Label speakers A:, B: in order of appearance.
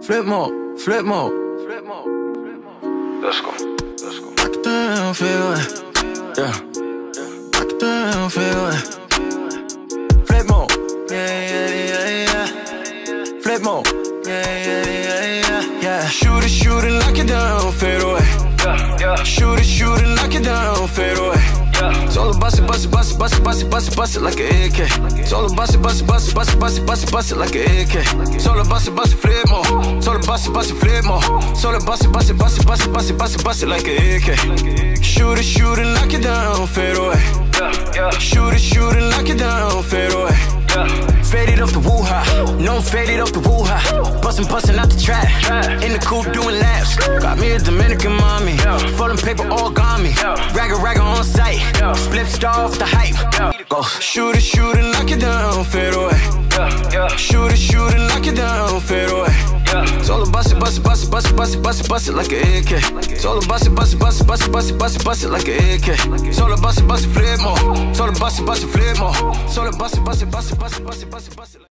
A: Flip mode, flip mode.
B: Let's go, let's go.
A: I can damn feel it. Yeah. I can damn feel it. Flip mode. Yeah. Flip mode. Yeah. Shoot it, knock it down, fade away.
B: Yeah.
A: Shoot it, knock it down, fade away. It's all about it, bust it like an AK. It's all about it, bust it like an AK. It's all about it, flip more. It's all about it, flip more. It's all about it, bust it like an AK. Shoot it, knock it down, fade away. Shoot it, knock it down, fade away. Faded off the woo-ha, no I'm faded off the woo-ha. Bustin' out the trap, in the coupe doing laps. Got me a Dominican mommy, folding paper all got me. Ragga on site, split star off the hype. Go shoot it, knock it down, fade away. Shoot it, knock it down, fade away. It's all about it, bust it like an AK. It's all about it, bust it like an AK. It's all about it, flip more. It's all about it, flip more. It's all about it, bust it.